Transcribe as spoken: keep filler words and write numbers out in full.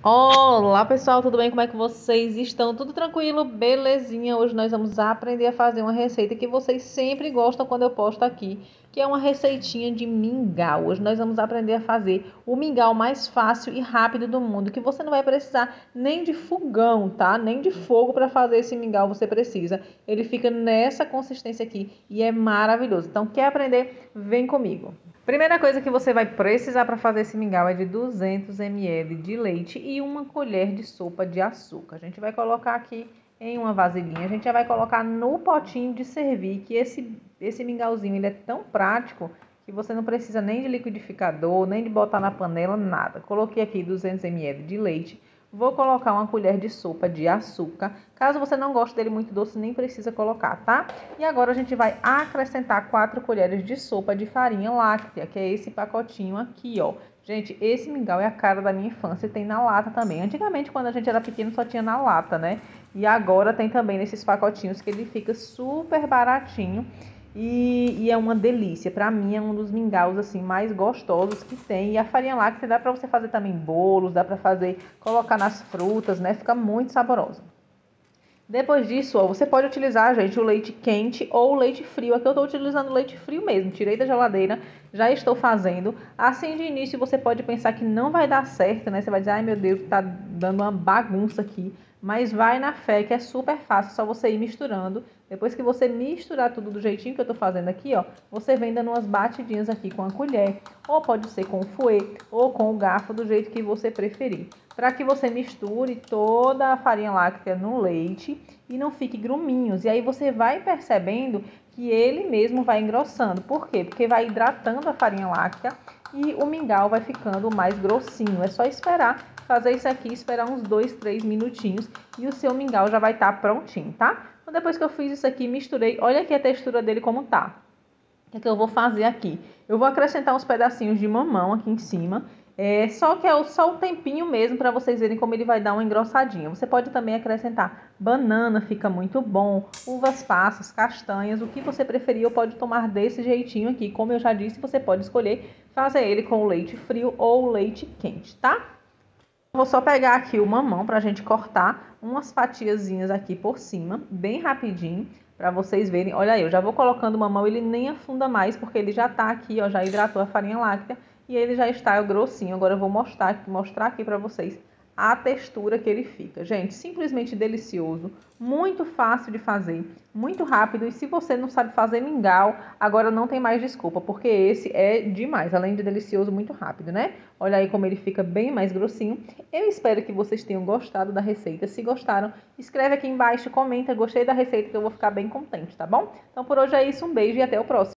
Olá pessoal, tudo bem? Como é que vocês estão? Tudo tranquilo? Belezinha? Hoje nós vamos aprender a fazer uma receita que vocês sempre gostam quando eu posto aqui, que é uma receitinha de mingau. Hoje nós vamos aprender a fazer o mingau mais fácil e rápido do mundo, que você não vai precisar nem de fogão, tá? Nem de fogo para fazer esse mingau você precisa. Ele fica nessa consistência aqui e é maravilhoso. Então, quer aprender? Vem comigo. Primeira coisa que você vai precisar para fazer esse mingau é de duzentos mililitros de leite e uma colher de sopa de açúcar. A gente vai colocar aqui em uma vasilhinha, a gente já vai colocar no potinho de servir, que esse, esse mingauzinho ele é tão prático que você não precisa nem de liquidificador, nem de botar na panela, nada. Coloquei aqui duzentos mililitros de leite. Vou colocar uma colher de sopa de açúcar. Caso você não goste dele muito doce, nem precisa colocar, tá? E agora a gente vai acrescentar quatro colheres de sopa de farinha láctea, que é esse pacotinho aqui, ó. Gente, esse mingau é a cara da minha infância e tem na lata também. Antigamente, quando a gente era pequeno, só tinha na lata, né? E agora tem também nesses pacotinhos que ele fica super baratinho. E, e é uma delícia. Pra mim é um dos mingaus assim mais gostosos que tem. E a farinha láctea dá pra você fazer também bolos, dá pra fazer, colocar nas frutas, né? Fica muito saborosa. Depois disso, ó, você pode utilizar, gente, o leite quente ou o leite frio. Aqui eu estou utilizando leite frio mesmo. Tirei da geladeira, já estou fazendo. Assim de início você pode pensar que não vai dar certo, né? Você vai dizer, ai meu Deus, tá dando uma bagunça aqui. Mas vai na fé que é super fácil, só você ir misturando. Depois que você misturar tudo do jeitinho que eu tô fazendo aqui, ó, você vem dando umas batidinhas aqui com a colher. Ou pode ser com o fouet, ou com o garfo, do jeito que você preferir. Para que você misture toda a farinha láctea no leite e não fique gruminhos. E aí você vai percebendo que ele mesmo vai engrossando. Por quê? Porque vai hidratando a farinha láctea e o mingau vai ficando mais grossinho. É só esperar fazer isso aqui, esperar uns dois, três minutinhos e o seu mingau já vai estar prontinho, tá? Então depois que eu fiz isso aqui, misturei, olha aqui a textura dele como tá. O que é que eu vou fazer aqui? Eu vou acrescentar uns pedacinhos de mamão aqui em cima. É, só que é só o tempinho mesmo para vocês verem como ele vai dar uma engrossadinha. Você pode também acrescentar banana, fica muito bom, uvas passas, castanhas, o que você preferir, eu pode tomar desse jeitinho aqui. Como eu já disse, você pode escolher fazer ele com o leite frio ou o leite quente, tá? Vou só pegar aqui o mamão para a gente cortar umas fatiazinhas aqui por cima, bem rapidinho, para vocês verem. Olha aí, eu já vou colocando o mamão, ele nem afunda mais, porque ele já tá aqui, ó, já hidratou a farinha láctea e ele já está grossinho. Agora eu vou mostrar, mostrar aqui para vocês a textura que ele fica. Gente, simplesmente delicioso, muito fácil de fazer, muito rápido. E se você não sabe fazer mingau, agora não tem mais desculpa, porque esse é demais, além de delicioso, muito rápido, né? Olha aí como ele fica bem mais grossinho. Eu espero que vocês tenham gostado da receita. Se gostaram, escreve aqui embaixo, comenta, gostei da receita, que eu vou ficar bem contente, tá bom? Então por hoje é isso, um beijo e até o próximo.